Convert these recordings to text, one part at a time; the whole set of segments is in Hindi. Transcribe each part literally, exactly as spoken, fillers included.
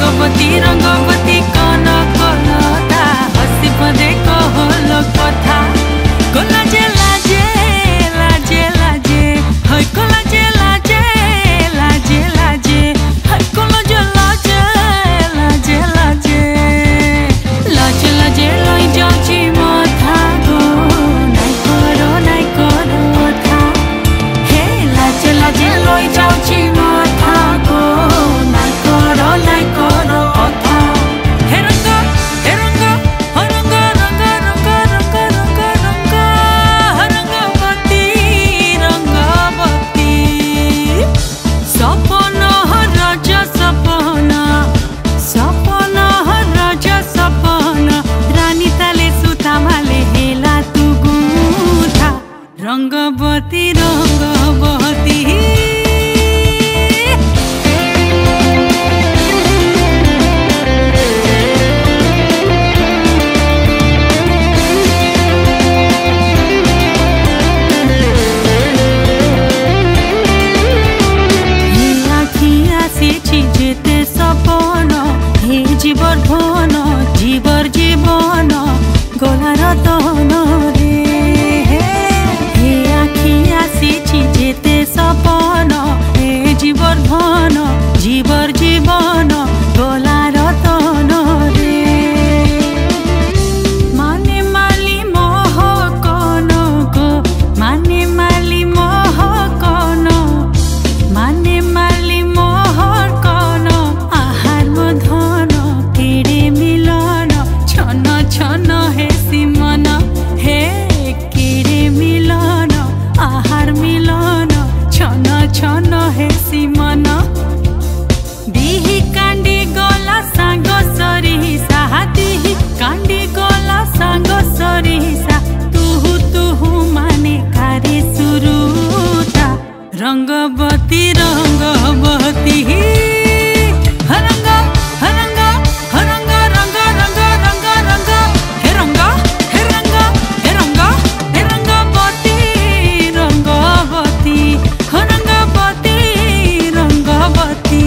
रंगवती रंगवती कन कलता हसी पदे कहल कथा कोला जे लाजे लाजे लाजे हई कोला जे लाजे लाजे लाजे हई कोला जे लाजे लाजे लाजे लाजे लाजे लई जाची माथा गो नाई करो नाई करो था हे लाजे लाजे लई जाची माथा गो नाई करो नाई करो था हे रंग हे रंग हो रंग रंग रंग रंग रंग रंग रंगवती रंगवती सपना राजा सपना सपना राजा सपना रानी ताले सुता माले हेला तू गुथा रंगवती रंगवती जेते सपन हे जीवर धन जीवर जीवन गलार तन रे हे आखि आसीछि जेते सपन हे जीवर धन जीवर जीवन गलार तन रे माने माली मोह कन गो माने माली मोह कन माने माली मोहर कन आहार धन केड़े मिलन छन छन हे सिमन हे केड़े मिलन आहार मिलन छन छन हे सिमन दिही कांडी गला सांग सरिसा दिही कांडी गला सांग सरिसा तुहु तुहु माने कारी सुरुता रंगवती रंगवती हरंग हरंग हरंग रंग रंग रंग रंग हे रंग हे रंग हे रंग हे रंगवती रंगवती हरंगवती रंगवती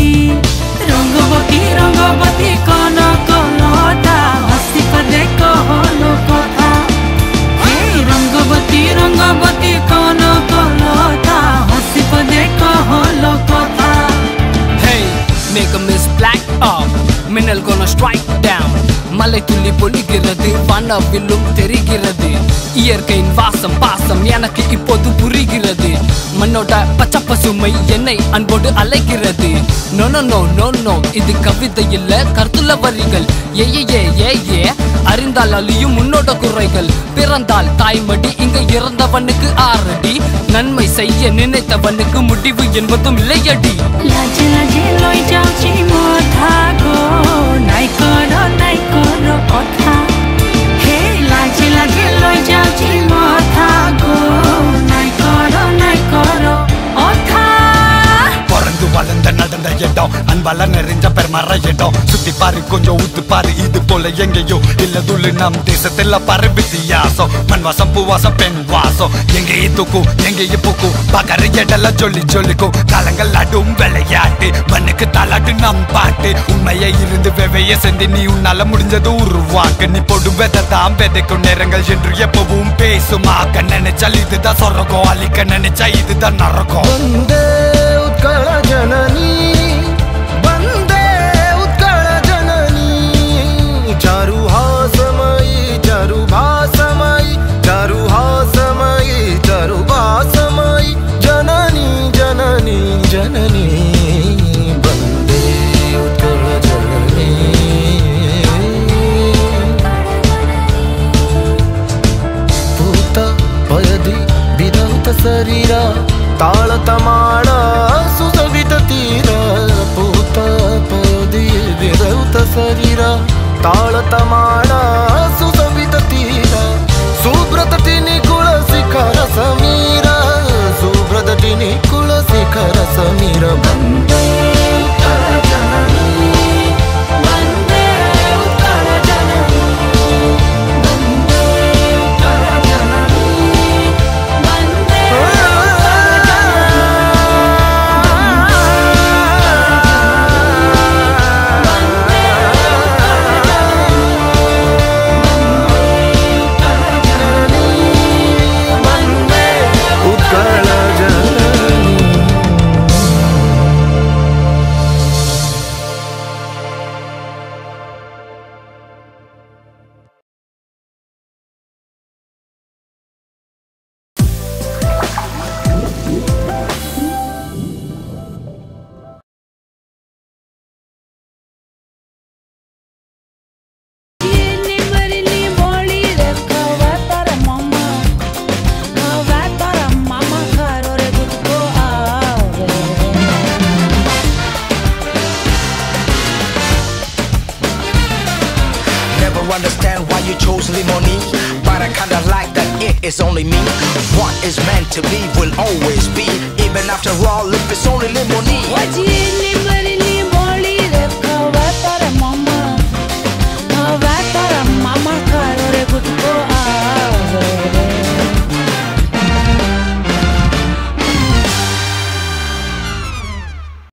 रंगवती रंगवती कन कलता हसी पदे कहल कथा हे रंगवती रंगवती कन कलता हसी पदे कहल कथा Hey, make a miss black up மின்னல் gonna strike down மலை துள்ளி பொழிகிறது வானவில்லும் தெரிகிறது இயற்கையின் வாசம் பாசம் எனக்கு இப்போது புரிகிறது மண்ணோட பச்சை பசுமை என்னை அன்போடு அலைகிறது no no no no no இது கவிதை இல்ல கருத்துள்ள வரிகள் ஏ ஏ ஏ ஏ அறிந்தால் அழியும் உன்னோட குறைகள் பிறந்தால் தாய்மடி இங்க இறந்தவனுக்கு ஆறடி நன்மை செய்ய நினைத்தவனுக்கு முடிவு என்பதும் இல்லையடி लाजे लाजे लई जाउछि माथा गो नाई करो नाई करो कथा हे लाजे लाजे लई जाउछि माथा गो नाई करो नाई करो कथा பிறந்து வளர்ந்த நடந்த இடம் அன்பால நிறைஞ்ச பெருமர இடம் சுத்தி பாரு கொஞ்சம் ஊத்து பாரு இது போல எங்கேயோ இல்ல துள்ளு நம் தேசத்துல பாரு வித்தியாசம் மண் வாசம் பூவாசம் பெண் வாசம் எங்கேயே தூக்கும் எங்கேயே பூக்கும் பகர எடெல்லாம் சொல்லி சொல்லிக்கும் காலங்கள் அடும் விளையாட்டு மண்ணுக்கு தாளாட்டு நம் பாட்டு உண்மையை இருந்து வெவைய செஞ்சு நீ உன்னால முடிஞ்சது உருவாக்க நீ போடும் வெதை தான் விதைக்கும் நேரங்கள் என்று எப்பவும் பேசுமாக்க நினைச்சால் இதுதான் சொரகம் அழிக்க நினைச்சா இதுதான் நரகம் उत्कल जननी वंदे उत्कल जननी चारु हासमयी चारु भासमयी चारु हासमयी चारु भासमयी जननी जननी जननी वंदे उत्कल जननी पूत पयदि विधौत शरीरा ताल तमाळ सुसवित तीर पूत पयदि विधौत शरीर ताल तमाळ सुसवित तीर सुब्रत टिनी कुळ शिखर समीर सुब्रत टिनी कुळ शिखर समीर वंदे उत्कल जननी वंदे उत्कल जननी वंदे उत्कल जननी वंदे उत्कल जननी understand why you chose Limoni, but I kinda like that it is only me. What is meant to be will always be, even after all, if it's only Limoni.